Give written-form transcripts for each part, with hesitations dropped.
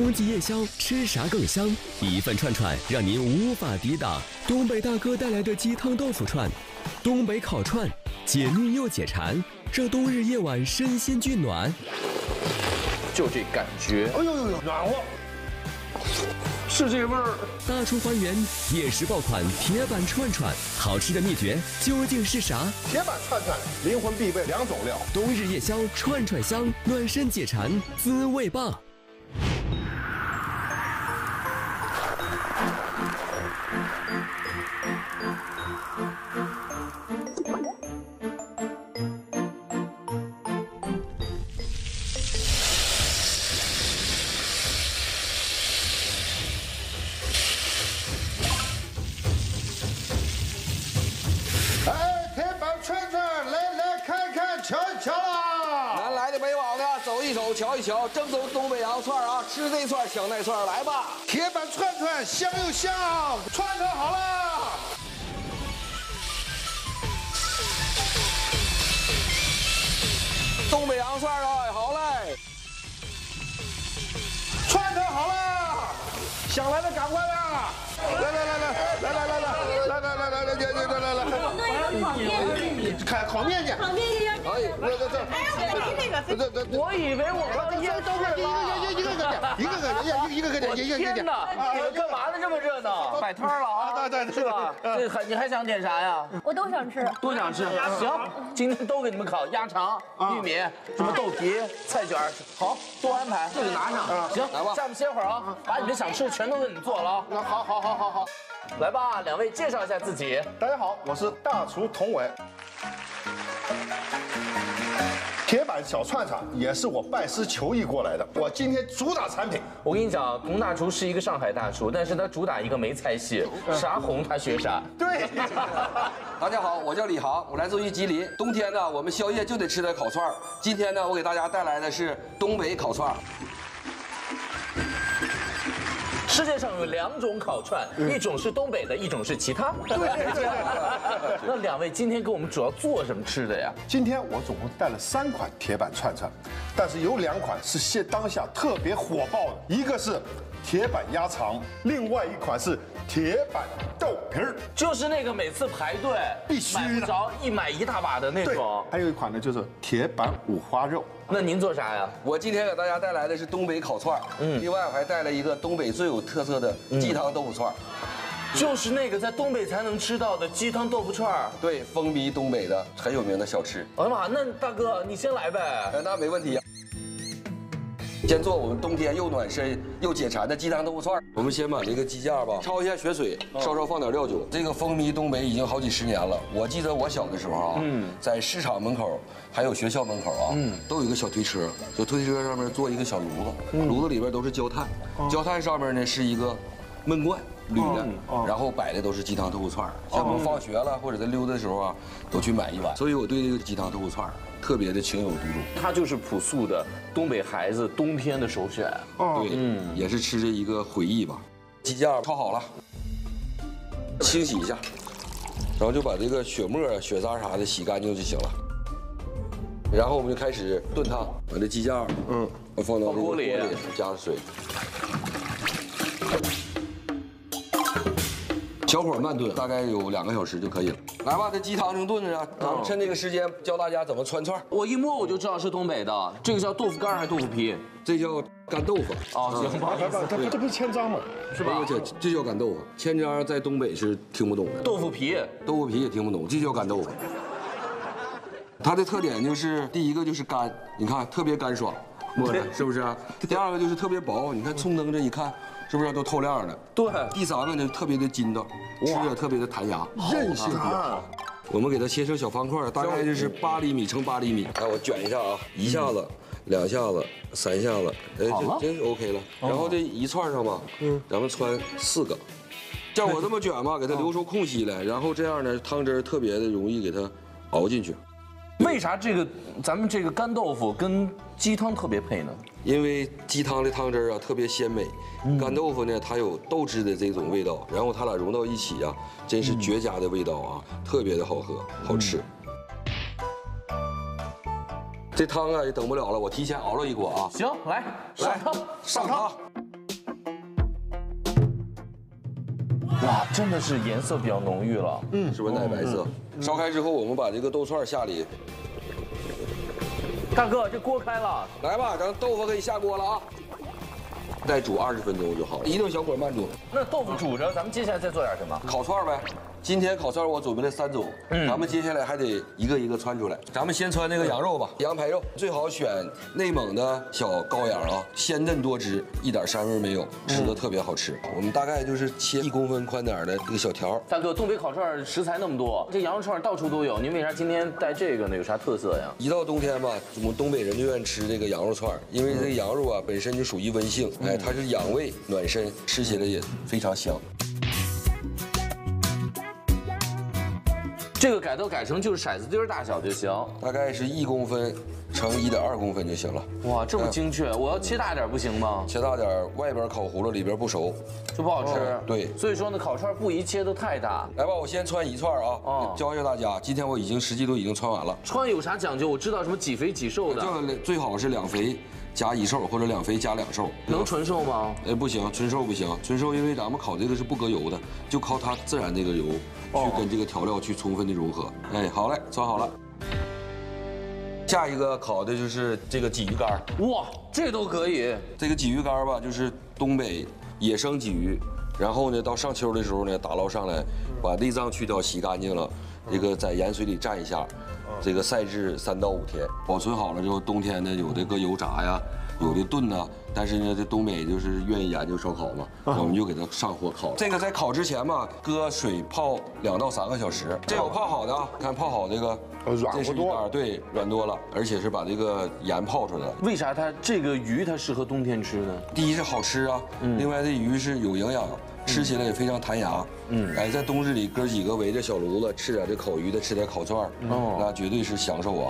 冬季夜宵吃啥更香？一份串串让您无法抵挡。东北大哥带来的鸡汤豆腐串，东北烤串，解腻又解馋，让冬日夜晚身心俱暖。 就这感觉， 哎呦呦呦，暖和，是这味儿。 大厨还原夜市爆款铁板串串，好吃的秘诀究竟是啥？ 铁板串串灵魂必备2种料， 冬日夜宵串串香，暖身解馋，滋味棒。 瞧一瞧，正宗东北羊串啊！吃这串香那串，来吧！ 铁板串串香又香，串串好了。 东北羊串啊，好嘞！ 串串好了，想来的赶快来！来，烤面去。 烤面去。 哎，这， 我以为我刚腌都是一个， 天哪！你们干嘛呢？这么热闹，摆摊了啊？ 对， 是吧？你还想点啥呀？ 我都想吃， 都想吃。行，今天都给你们烤鸭肠、玉米、什么豆皮、菜卷，好，多安排，这个拿上。行，来吧，下面歇会儿啊，把你们想吃的全都给你们做了啊。 那好。 来吧，两位介绍一下自己。 大家好，我是大厨童伟。铁板小串串也是我拜师求艺过来的。我今天主打产品， 我跟你讲，童大厨是一个上海大厨，但是他主打一个梅菜系，啥红他学啥。 对。 大家好，我叫李航，我来自于吉林。冬天呢，我们宵夜就得吃点烤串。今天呢，我给大家带来的是东北烤串。 世界上有2种烤串，一种是东北的，一种是其他。那两位今天给我们主要做什么吃的呀？ 今天我总共带了3款铁板串串，但是有2款是当下特别火爆的，一个是铁板鸭肠，另外一款是铁板豆皮儿， 就是那个每次排队必须买不着，一买一大把的那种。 还有一款呢，就是铁板五花肉。 那您做啥呀？ 我今天给大家带来的是东北烤串，另外我还带了一个东北最有特色的鸡汤豆腐串， 就是那个在东北才能吃到的鸡汤豆腐串。 对，风靡东北的很有名的小吃。 哎呀妈，那大哥你先来呗。 那没问题。先做我们冬天又暖身又解馋的鸡汤豆腐串。我们先把这个鸡架吧焯一下血水，稍稍放点料酒。这个风靡东北已经好几十年了。我记得我小的时候啊，在市场门口还有学校门口啊，都有一个小推车，就推车上面做一个小炉子，炉子里边都是焦炭，焦炭上面呢是一个焖罐。铝的，然后摆的都是鸡汤豆腐串。像我们放学了或者在溜达的时候啊，都去买一碗。所以我对这个鸡汤豆腐串特别的情有独钟。 它就是朴素的东北孩子冬天的首选。 对，也是吃这一个回忆吧。鸡架焯好了，清洗一下，然后就把这个血沫啊、血渣啥的洗干净就行了。然后我们就开始炖汤，把这鸡架放到这个锅里，加上水。小火慢炖，大概有2个小时就可以了。来吧，这鸡汤正炖着呢，咱们趁这个时间教大家怎么穿串。 我一摸我就知道是东北的，这个叫豆腐干还是豆腐皮？ 这叫干豆腐。 哦，行，不好意思， 这不是千张吗？ 是吧？ 这叫干豆腐，千张在东北是听不懂的。 豆腐皮也听不懂，这叫干豆腐。它的特点就是第一个就是干，你看特别干爽，摸着是不是？第2个就是特别薄，你看冲灯这一看。是不是都透亮的？ 对。 第3个呢，特别的筋道，吃着特别的弹牙，韧性比较好。我们给它切成小方块，大概就是8厘米乘8厘米。来，我卷一下啊，1下子、2下子、3下子，哎，这 OK 了。然后这一串上吧，咱们穿4个。像我这么卷吧，给它留出空隙来，然后这样呢，汤汁特别的容易给它熬进去。 为啥咱们这个干豆腐跟鸡汤特别配呢？ 因为鸡汤的汤汁啊特别鲜美，干豆腐呢它有豆汁的这种味道，然后它俩融到一起啊，真是绝佳的味道啊，特别的好喝好吃。这汤啊也等不了了，我提前熬了一锅啊。 行，来上汤。 哇，真的是颜色比较浓郁了。 是不是奶白色？烧开之后，我们把这个豆串下里。 大哥，这锅开了， 来吧，咱豆腐可以下锅了啊。再煮20分钟就好了，一定小火慢煮。 那豆腐煮着，咱们接下来再做点什么？ 烤串呗。今天烤串我准备了3种，咱们接下来还得一个一个穿出来。咱们先穿这个羊肉吧，羊排肉最好选内蒙的小羔羊啊，鲜嫩多汁，一点膻味没有，吃的特别好吃。我们大概就是切1公分宽点的这个小条。 大哥，东北烤串食材那么多，这羊肉串到处都有，您为啥今天带这个呢？有啥特色呀？ 一到冬天吧，我们东北人就愿意吃这个羊肉串，因为这个羊肉啊本身就属于温性，哎，它是养胃暖身，吃起来也非常香。 这个改都改成就是骰子丁大小就行， 大概是1公分乘1.2公分就行了。 哇，这么精确！我要切大点不行吗？ 切大点，外边烤糊了，里边不熟， 就不好吃。 对， 所以说呢，烤串不宜切得太大。 来吧，我先穿一串啊，教一下大家。今天我已经实际都已经穿完了。 穿有啥讲究？我知道什么几肥几瘦的， 这最好是2肥加1瘦，或者2肥加2瘦。 能纯瘦吗？ 不行，纯瘦不行。纯瘦因为咱们烤这个是不搁油的，就靠它自然这个油去跟这个调料去充分的融合。哎，好嘞，穿好了。下一个烤的就是这个鲫鱼干。 哇，这都可以。 这个鲫鱼干吧，就是东北野生鲫鱼，然后呢，到上秋的时候呢，打捞上来，把内脏去掉，洗干净了，这个在盐水里蘸一下，这个晒至3到5天，保存好了之后，冬天呢，有的搁油炸呀，有的炖呐。但是呢，这东北就是愿意研究烧烤嘛，我们就给它上火烤。这个在烤之前嘛，搁水泡2到3个小时。这有泡好的啊，看泡好这个。 软不多， 对，软多了，而且是把这个盐泡出来了。 为啥它这个鱼它适合冬天吃呢？ 第一是好吃啊，另外这鱼是有营养，吃起来也非常弹牙。哎，在冬日里哥几个围着小炉子吃点这烤鱼的，吃点烤串，那绝对是享受啊。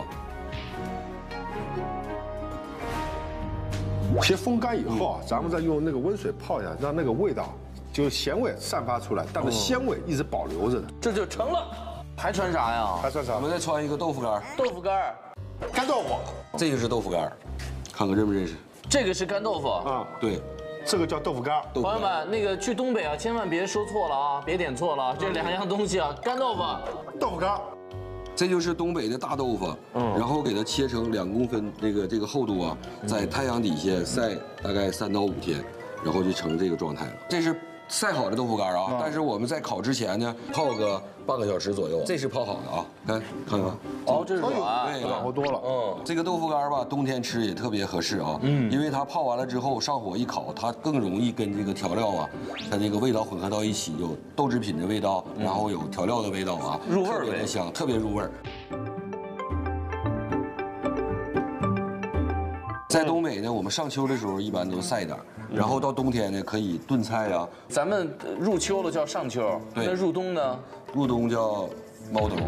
先风干以后啊，咱们再用那个温水泡一下，让那个味道就是咸味散发出来，但是鲜味一直保留着的， 这就成了。还穿啥呀？ 还穿啥？ 我们再穿一个豆腐干。 豆腐干， 干豆腐。 这个是豆腐干，看看认不认识？ 这个是干豆腐啊， 对， 这个叫豆腐干。 朋友们，那个去东北啊，千万别说错了啊，别点错了，这2样东西啊，干豆腐、 豆腐干。 这就是东北的大豆腐，然后给它切成2公分这个厚度啊，在太阳底下晒大概3到5天，然后就成这个状态了。这是晒好的豆腐干啊，但是我们在烤之前呢，泡个半个小时左右，这是泡好的啊，看看。 哦，这是软， 对， 软和多了。 这个豆腐干吧，冬天吃也特别合适啊，因为它泡完了之后上火一烤，它更容易跟这个调料啊，它这个味道混合到一起，有豆制品的味道，然后有调料的味道啊， 入味儿， 特别的香，特别入味儿。在东北呢，我们上秋的时候一般都晒点，然后到冬天呢可以炖菜啊。 咱们入秋了叫上秋，那入冬呢？ 入冬叫猫冬。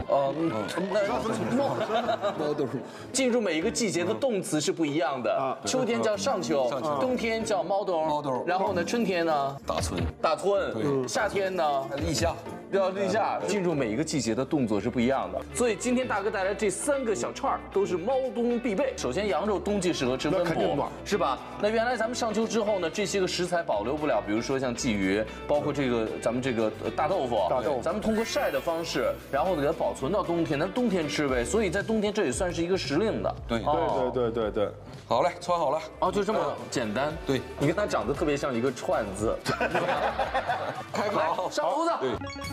猫冬。进入每一个季节的动词是不一样的。秋天叫上秋，冬天叫猫冬。 猫冬。 然后呢，春天呢？ 打春。 打春。 对。 夏天呢？ 立夏。 要立夏，进入每一个季节的动作是不一样的。所以今天大哥带来这3个小串儿都是猫冬必备。首先，羊肉冬季适合吃温补，是吧？那原来咱们上秋之后呢，这些个食材保留不了，比如说像鲫鱼，包括这个咱们这个大豆腐，咱们通过晒的方式，然后给它保存到冬天，咱冬天吃呗。所以在冬天这也算是一个时令的。 对。 好嘞，穿好了。 哦，就这么简单。 对， 你看它长得特别像一个串字。 开烤， 上炉子。对。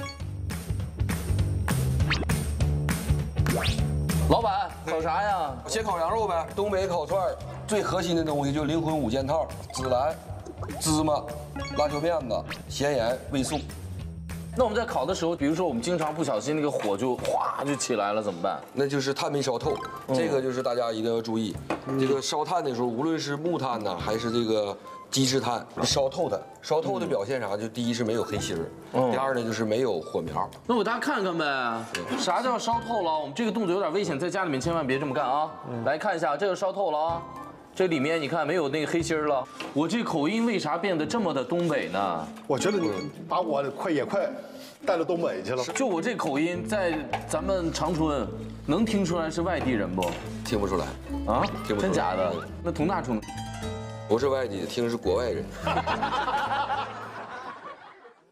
老板，烤啥呀？ 先烤羊肉呗。东北烤串最核心的东西就是灵魂5件套：孜然、芝麻、辣椒面子、咸盐、味素。 那我们在烤的时候，比如说我们经常不小心那个火就哗就起来了，怎么办？ 那就是炭没烧透，这个就是大家一定要注意。这个烧炭的时候，无论是木炭呢，还是这个鸡翅炭，烧透它。烧透的表现啥？就第一是没有黑心儿，第二呢就是没有火苗。 那我大家看看呗，啥叫烧透了？我们这个动作有点危险，在家里面千万别这么干啊！来看一下，这个烧透了啊。这里面你看没有那个黑心了。我这口音为啥变得这么的东北呢？ 我觉得你把我快带到东北去了。 就我这口音，在咱们长春能听出来是外地人不？ 听不出来啊？ 听不出来。 真假的？那佟大厨不是外地，听是国外人。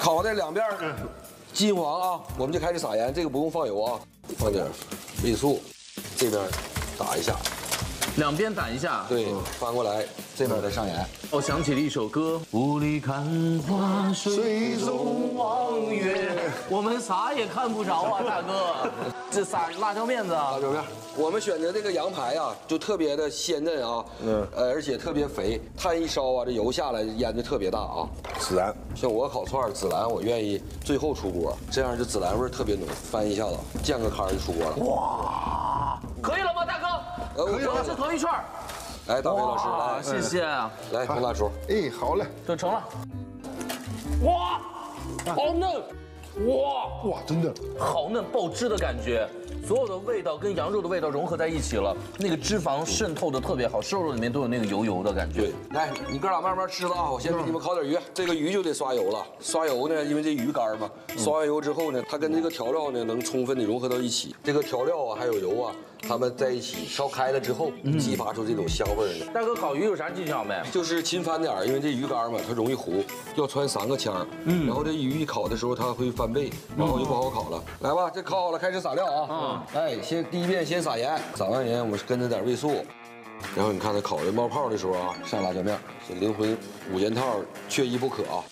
烤的两边金黄啊，我们就开始撒盐，这个不用放油啊，放点味素，这边打一下， 两边打一下， 对，翻过来，这边再上盐。 我想起了一首歌，雾里看花，水中望月，我们啥也看不着啊，大哥。这撒辣椒面子啊， 辣椒面。我们选择这个羊排啊，就特别的鲜嫩啊，而且特别肥，炭一烧啊，这油下来烟就特别大啊。 孜然， 像我烤串孜然，我愿意最后出锅，这样就孜然味特别浓，翻一下子，溅个汤就出锅了。 哇，可以了吗，大哥？ 可以了， 这是头一串。 来，大飞老师来， 谢谢。 来，红大厨。 哎，好嘞， 就成了。哇，好嫩！哇， 真的好嫩，爆汁的感觉，所有的味道跟羊肉的味道融合在一起了，那个脂肪渗透的特别好，瘦肉里面都有那个油油的感觉。 对，来，你哥俩慢慢吃了啊，我先给你们烤点鱼。这个鱼就得刷油了，刷油呢，因为这鱼干嘛，刷完油之后呢，它跟这个调料呢能充分的融合到一起。这个调料啊，还有油啊，它们在一起烧开了之后，激发出这种香味呢。 大哥，烤鱼有啥技巧没？ 就是勤翻点，因为这鱼干嘛，它容易糊，要穿3个腔。然后这鱼一烤的时候，它会翻倍，然后就不好烤了。来吧，这烤好了，开始撒料啊。哎，第一遍先撒盐，撒完盐我们跟着点味素，然后你看它烤的冒泡的时候啊，上辣椒面，这灵魂5件套缺一不可啊。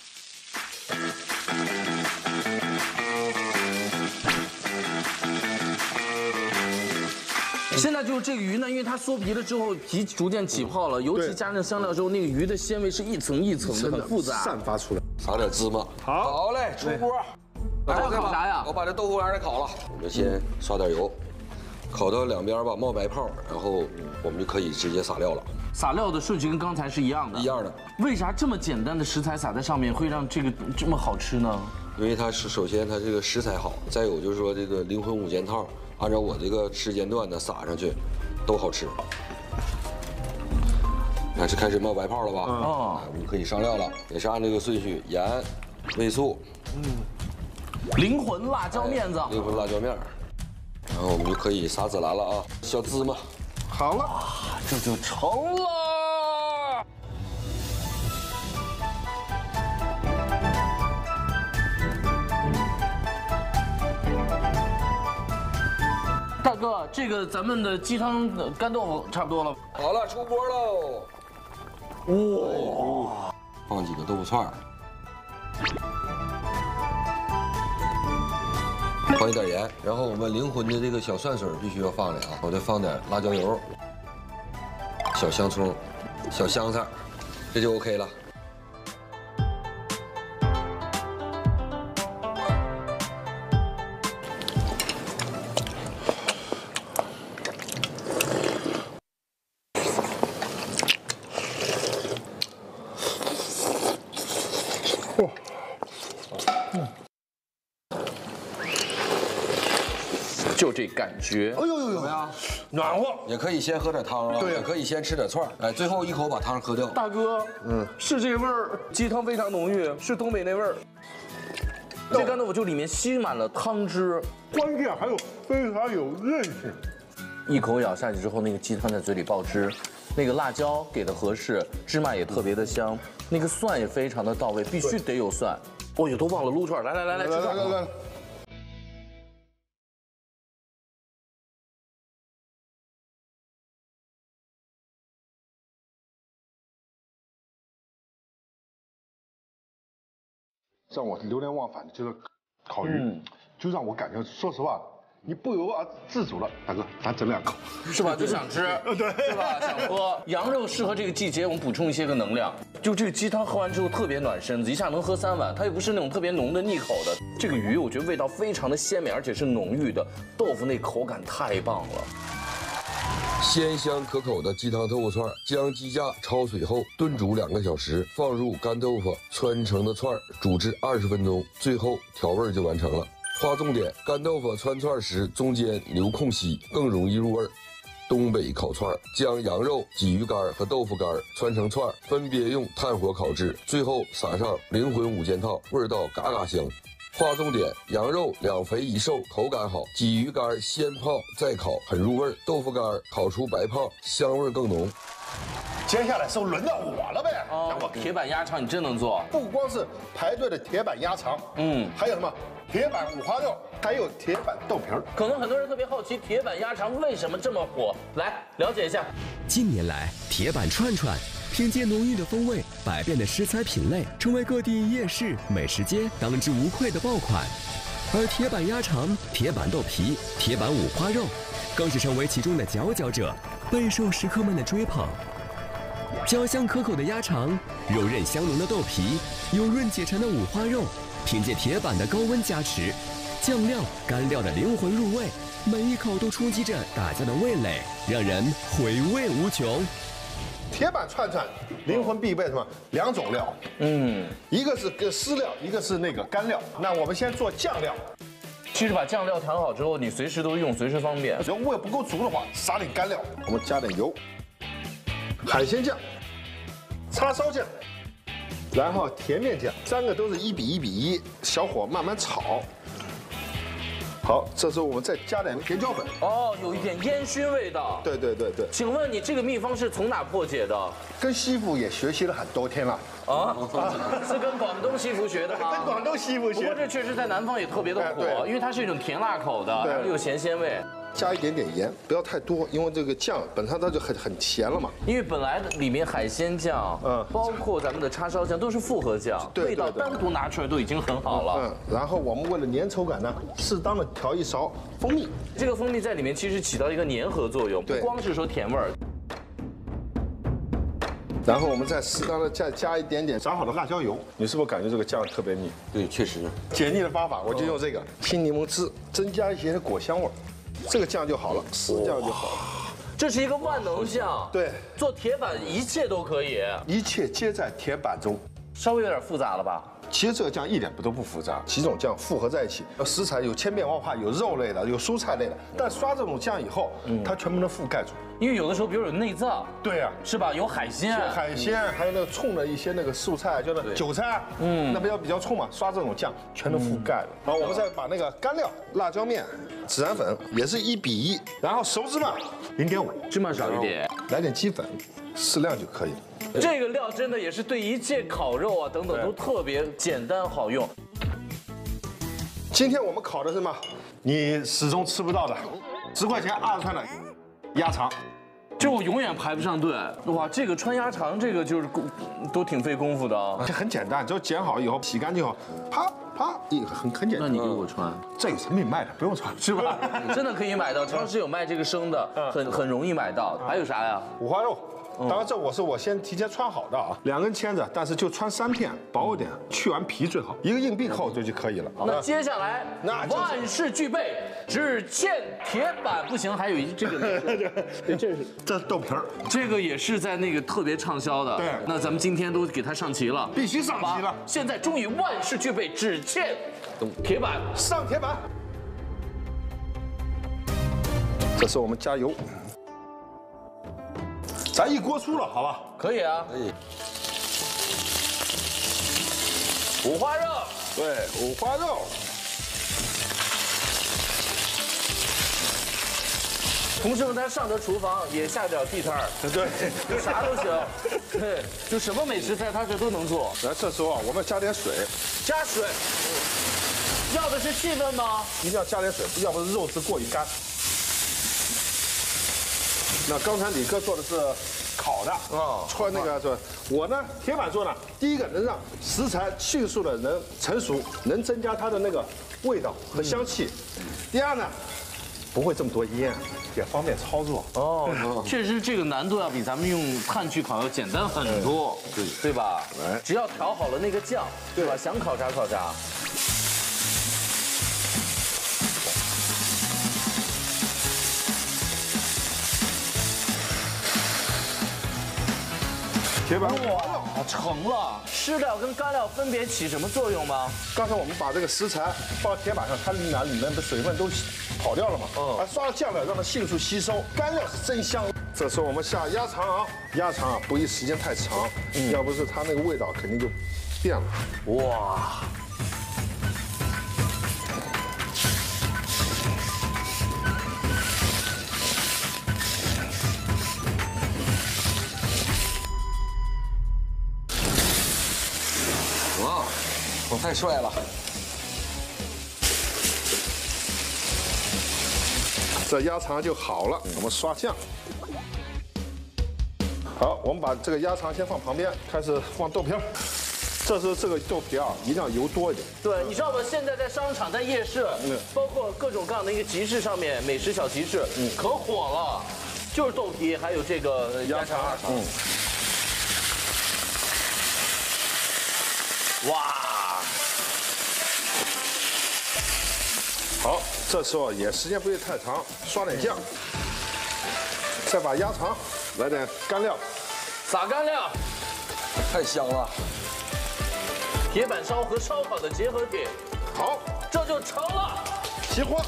现在就是这个鱼呢，因为它缩皮了之后，皮逐渐起泡了，尤其加上香料之后，那个鱼的纤维是一层一层的，很复杂， 散发出来。 撒点芝麻，好嘞，出锅。 还要烤啥呀？ 我把这豆腐干给烤了，我们先刷点油，烤到两边吧冒白泡，然后我们就可以直接撒料了。 撒料的顺序跟刚才是一样的。 一样的。 为啥这么简单的食材撒在上面会让这个这么好吃呢？ 因为它是首先它这个食材好，再有就是说这个灵魂5件套，按照我这个时间段呢撒上去，都好吃。那是开始冒白泡了吧？我们可以上料了，也是按这个顺序，盐、味素， 灵魂辣椒面子， 灵魂辣椒面，然后我们就可以撒孜然了啊，小芝麻， 好了， 这就成了。大哥，这个咱们的鸡汤干豆腐差不多了。 好了，出锅喽。哇，放几个豆腐串儿。放一点盐，然后我们灵魂的这个小蒜水必须要放的啊，我再放点辣椒油、小香葱、小香菜，这就 OK 了。 就这感觉， 哎呦，怎么样？暖和。 也可以先喝点汤啊，对，也可以先吃点串儿，哎，最后一口把汤喝掉。 大哥，是这味儿，鸡汤非常浓郁，是东北那味儿。这干豆腐就里面吸满了汤汁， 关键还有非常有韧性。 一口咬下去之后，那个鸡汤在嘴里爆汁，那个辣椒给的合适，芝麻也特别的香，那个蒜也非常的到位，必须得有蒜。哦呦，都忘了撸串，来，吃串。 来。让我流连忘返的就是烤鱼，就让我感觉，说实话，你不由自主了，大哥，咱整2口， 是吧？就想吃， 对， 是吧？想喝。羊肉适合这个季节，我们补充一些个能量。就这个鸡汤喝完之后特别暖身子，一下能喝3碗，它又不是那种特别浓的腻口的。这个鱼我觉得味道非常的鲜美，而且是浓郁的，豆腐那口感太棒了。 鲜香可口的鸡汤豆腐串，将鸡架焯水后炖煮2个小时，放入干豆腐穿成的串，煮至20分钟，最后调味就完成了。划重点：干豆腐穿串时中间留空隙，更容易入味。东北烤串，将羊肉、鲫鱼干和豆腐干穿成串，分别用炭火烤制，最后撒上灵魂5件套，味道嘎嘎香。划重点：羊肉2肥1瘦，口感好；鲫鱼干先泡再烤，很入味；豆腐干烤出白泡，香味更浓。 接下来是轮到我了呗，让我铁板鸭肠你真能做？ 不光是排队的铁板鸭肠，还有什么铁板五花肉，还有铁板豆皮儿。 可能很多人特别好奇铁板鸭肠为什么这么火，来了解一下。 近年来，铁板串串凭借浓郁的风味、百变的食材品类，成为各地夜市、美食街当之无愧的爆款。而铁板鸭肠、铁板豆皮、铁板五花肉，更是成为其中的佼佼者，备受食客们的追捧。焦香可口的鸭肠，柔韧香浓的豆皮，油润解馋的五花肉，凭借铁板的高温加持，酱料、干料的灵魂入味，每一口都冲击着大家的味蕾，让人回味无穷。 铁板串串灵魂必备什么？2种料，一个是湿料，一个是那个干料。那我们先做酱料。 其实把酱料调好之后，你随时都用，随时方便。 如果味不够足的话，撒点干料。我们加点油，海鲜酱、叉烧酱，然后甜面酱，3个都是1比1比1，小火慢慢炒。好，这时候我们再加点甜椒粉。 哦，有一点烟熏味道。 对。 请问你这个秘方是从哪破解的？ 跟师傅也学习了很多天了。 是跟广东西服学的吗？ 跟广东师傅学。 不过这确实在南方也特别的火，因为它是一种甜辣口的，然后有咸鲜味。 加一点点盐，不要太多，因为这个酱本身它就很甜了嘛。 因为本来里面海鲜酱，包括咱们的叉烧酱都是复合酱，味道单独拿出来都已经很好了。 然后我们为了粘稠感呢，适当的调一勺蜂蜜。 这个蜂蜜在里面其实起到一个粘合作用，不光是说甜味儿。 然后我们再适当的再加一点点炸好的辣椒油，你是不是感觉这个酱特别腻？ 对，确实。 解腻的方法我就用这个青柠檬汁，增加一些果香味儿。这个酱就好了，湿酱就好了。 这是一个万能酱， 对， 做铁板一切都可以， 一切皆在铁板中。 稍微有点复杂了吧？ 其实这个酱一点都不复杂，几种酱复合在一起，食材有千变万化，有肉类的，有蔬菜类的，但刷这种酱以后，它全部能覆盖住。 因为有的时候，比如有内脏， 对呀， 是吧？有海鲜， 还有那个冲的一些那个素菜，就那韭菜，那比较冲嘛，刷这种酱全都覆盖了。然后我们再把那个干料、辣椒面、孜然粉也是1比1，然后熟芝麻0.5， 芝麻少一点， 来点鸡粉，适量就可以了。 这个料真的也是对一切烤肉啊等等都特别简单好用。 今天我们烤的是什么？你始终吃不到的，10块钱20串的鸭肠。 这我永远排不上队。哇，这个穿鸭肠，这个就是都挺费功夫的啊。 这很简单，只要剪好以后洗干净后，啪，很简单。 那你给我穿， 这有成品卖的，不用穿， 是吧？真的可以买到，超市有卖这个生的，很容易买到。还有啥呀？ 五花肉。当然，这我先提前穿好的啊，2根签子，但是就穿3片，薄一点，去完皮最好，一个硬币扣就可以了。 那接下来，万事俱备，只欠铁板。不行，还有这个， 这豆皮儿， 这个也是在那个特别畅销的。 对， 那咱们今天都给它上齐了， 必须上齐了。 现在终于万事俱备，只欠铁板， 上铁板。这是我们加油。咱一锅出了，好吧？ 可以啊， 可以。 五花肉， 对，五花肉。 同事们，他上得厨房，也下得了地摊儿， 对， 就啥都行。对，就什么美食菜他这都能做。 来，这时候啊，我们加点水， 加水。要的是气氛吗？ 一定要加点水，要不然肉质过于干。那刚才李哥做的是烤的穿那个是，我呢铁板做呢，第一个能让食材迅速的能成熟，能增加它的那个味道和香气。第二呢，不会这么多烟，也方便操作。 确实这个难度要比咱们用炭去烤要简单很多，对吧？只要调好了那个酱，对吧？想烤啥烤啥。 铁板哇，成了！湿料跟干料分别起什么作用吗？ 刚才我们把这个食材放到铁板上，它里面的水分都跑掉了嘛。刷了酱料让它迅速吸收，干料是真香。这时候我们下鸭肠啊，鸭肠啊不宜时间太长，要不是它那个味道肯定就变了。 哇！ 哇，我太帅了！ 这鸭肠就好了，我们刷酱。好，我们把这个鸭肠先放旁边，开始放豆皮儿。这时候这个豆皮啊，一定要油多一点。 对，你知道吗？现在在商场、在夜市，包括各种各样的一个集市上面，美食小集市，可火了，就是豆皮还有这个鸭肠。哇！ 好，这时候也时间不会太长，刷点酱，再把鸭肠来点干料， 撒干料， 太香了。 铁板烧和烧烤的结合体， 好， 这就成了。 起火。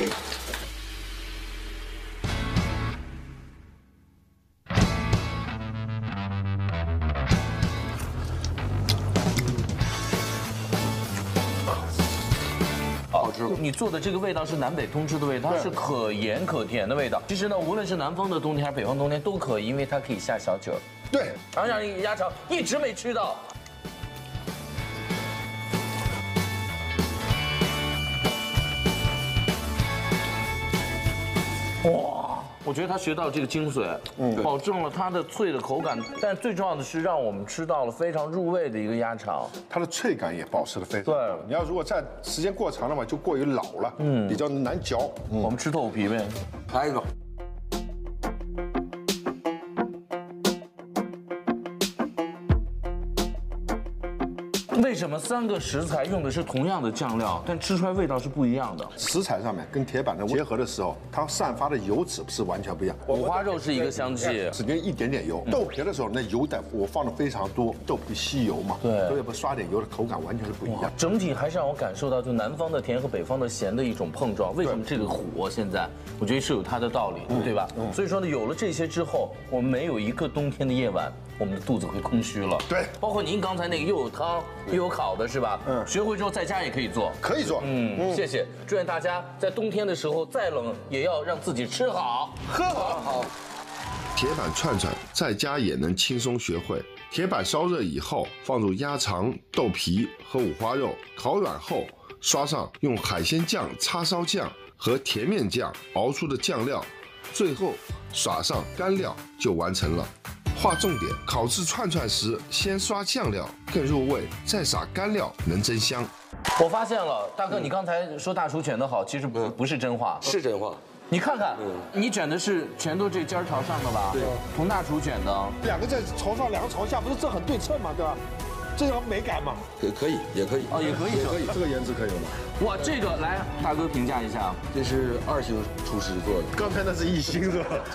好吃。你做的这个味道是南北通吃的味道，它是可盐可甜的味道。其实呢，无论是南方的冬天还是北方冬天都可以，因为它可以下小酒。 对， 尝尝这个鸭肠，一直没吃到。哇，我觉得他学到这个精髓，保证了它的脆的口感，但最重要的是让我们吃到了非常入味的一个鸭肠， 它的脆感也保持得非常好。 对， 你要如果再时间过长了嘛，就过于老了，比较难嚼。 我们吃豆腐皮呗， 来一个。 为什么3个食材用的是同样的酱料，但吃出来味道是不一样的？ 食材上面跟铁板的结合的时候，它散发的油脂是完全不一样。 五花肉是一个香气， 只跟一点点油。豆皮的时候，那油的我放的非常多，豆皮吸油嘛， 对， 所以不刷点油的口感完全是不一样。 整体还是让我感受到就南方的甜和北方的咸的一种碰撞。为什么这个火现在，我觉得是有它的道理，对吧？所以说呢，有了这些之后，我们没有一个冬天的夜晚，我们的肚子会空虚了。 对， 包括您刚才那个又有汤又有烤的，是吧？学会之后在家也可以做， 可以做。 谢谢。祝愿大家在冬天的时候再冷也要让自己吃好喝好。 好。 铁板串串在家也能轻松学会。铁板烧热以后，放入鸭肠、豆皮和五花肉，烤软后刷上用海鲜酱、叉烧酱和甜面酱熬出的酱料，最后撒上干料就完成了。划重点：烤制串串时，先刷酱料更入味，再撒干料能增香。 我发现了，大哥，你刚才说大厨卷得好，其实不是真话， 是真话。 你看看，你卷的是全都这尖朝上的吧？对，佟大厨卷的， 两个在朝上，两个朝下，不是这很对称吗？对吧？这有美感嘛？ 可以，也可以。 哦，也可以， 可以，这个颜值可以了吗？ 哇，这个来，大哥评价一下， 这是2星厨师做的。 刚才那是1星是吧？